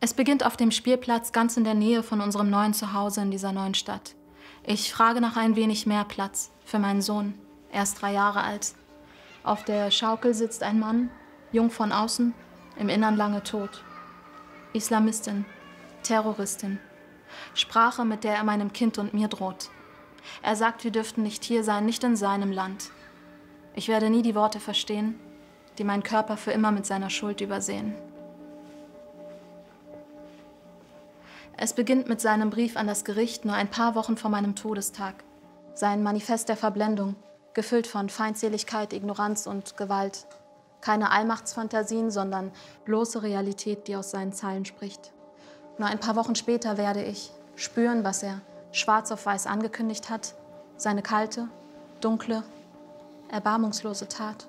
Es beginnt auf dem Spielplatz ganz in der Nähe von unserem neuen Zuhause in dieser neuen Stadt. Ich frage nach ein wenig mehr Platz für meinen Sohn. Er ist 3 Jahre alt. Auf der Schaukel sitzt ein Mann, jung von außen, im Innern lange tot. Islamistin, Terroristin. Sprache, mit der er meinem Kind und mir droht. Er sagt, wir dürften nicht hier sein, nicht in seinem Land. Ich werde nie die Worte verstehen, die meinen Körper für immer mit seiner Schuld übersehen. Es beginnt mit seinem Brief an das Gericht nur ein paar Wochen vor meinem Todestag. Sein Manifest der Verblendung, gefüllt von Feindseligkeit, Ignoranz und Gewalt. Keine Allmachtsfantasien, sondern bloße Realität, die aus seinen Zeilen spricht. Nur ein paar Wochen später werde ich spüren, was er schwarz auf weiß angekündigt hat. Seine kalte, dunkle, erbarmungslose Tat.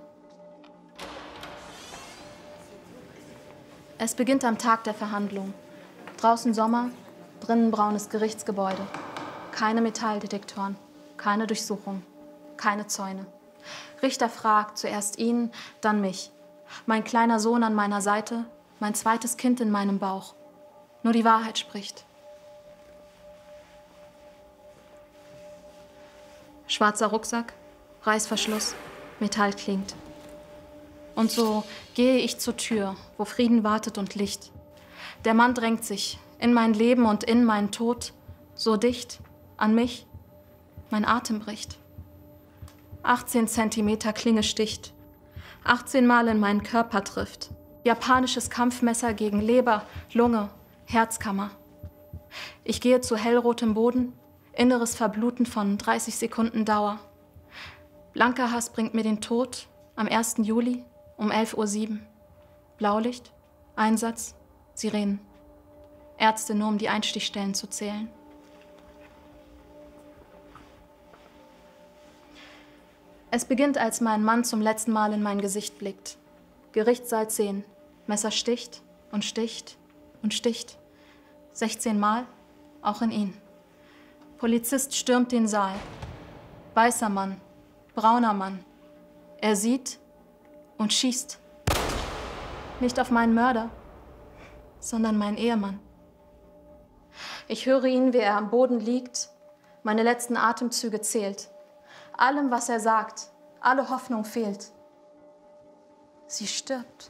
Es beginnt am Tag der Verhandlung. Draußen Sommer, drinnen braunes Gerichtsgebäude. Keine Metalldetektoren, keine Durchsuchung, keine Zäune. Richter fragt zuerst ihn, dann mich. Mein kleiner Sohn an meiner Seite, mein zweites Kind in meinem Bauch. Nur die Wahrheit spricht. Schwarzer Rucksack, Reißverschluss, Metall klingt. Und so gehe ich zur Tür, wo Frieden wartet und Licht. Der Mann drängt sich in mein Leben und in meinen Tod, so dicht an mich, mein Atem bricht. 18 Zentimeter Klinge sticht, 18 Mal in meinen Körper trifft. Japanisches Kampfmesser gegen Leber, Lunge, Herzkammer. Ich gehe zu hellrotem Boden, inneres Verbluten von 30 Sekunden Dauer. Blanker Hass bringt mir den Tod am 1. Juli um 11:07 Uhr. Blaulicht, Einsatz, Sirenen. Ärzte nur, um die Einstichstellen zu zählen. Es beginnt, als mein Mann zum letzten Mal in mein Gesicht blickt. Gerichtssaal 10. Messer sticht und sticht und sticht. 16 Mal, auch in ihn. Polizist stürmt den Saal. Weißer Mann, brauner Mann. Er sieht und schießt. Nicht auf meinen Mörder, sondern meinen Ehemann. Ich höre ihn, wie er am Boden liegt, meine letzten Atemzüge zählt. Allem, was er sagt, alle Hoffnung fehlt. Sie stirbt.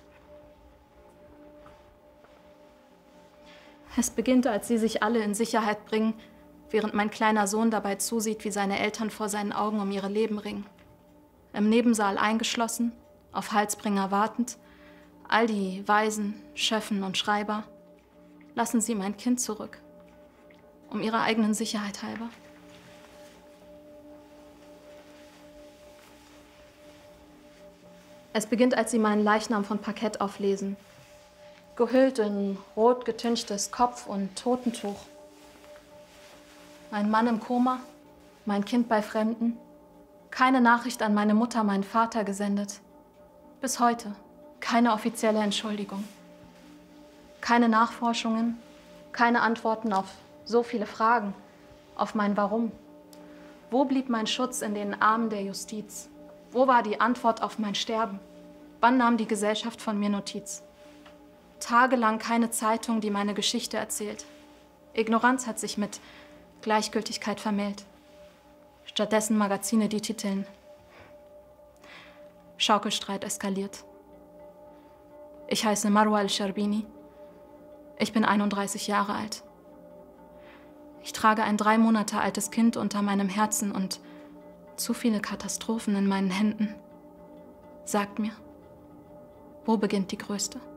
Es beginnt, als sie sich alle in Sicherheit bringen, während mein kleiner Sohn dabei zusieht, wie seine Eltern vor seinen Augen um ihre Leben ringen. Im Nebensaal eingeschlossen, auf Halsbringer wartend, all die Waisen, Schöffen und Schreiber, lassen sie mein Kind zurück, um ihrer eigenen Sicherheit halber. Es beginnt, als sie meinen Leichnam von Parkett auflesen, gehüllt in rot getünchtes Kopf- und Totentuch. Mein Mann im Koma, mein Kind bei Fremden, keine Nachricht an meine Mutter, meinen Vater gesendet. Bis heute keine offizielle Entschuldigung. Keine Nachforschungen, keine Antworten auf so viele Fragen, auf mein Warum. Wo blieb mein Schutz in den Armen der Justiz? Wo war die Antwort auf mein Sterben? Wann nahm die Gesellschaft von mir Notiz? Tagelang keine Zeitung, die meine Geschichte erzählt. Ignoranz hat sich mit Gleichgültigkeit vermählt. Stattdessen Magazine, die titeln: Schaukelstreit eskaliert. Ich heiße Marwa El-Sherbini. Ich bin 31 Jahre alt. Ich trage ein 3 Monate altes Kind unter meinem Herzen und zu viele Katastrophen in meinen Händen. Sagt mir, wo beginnt die größte?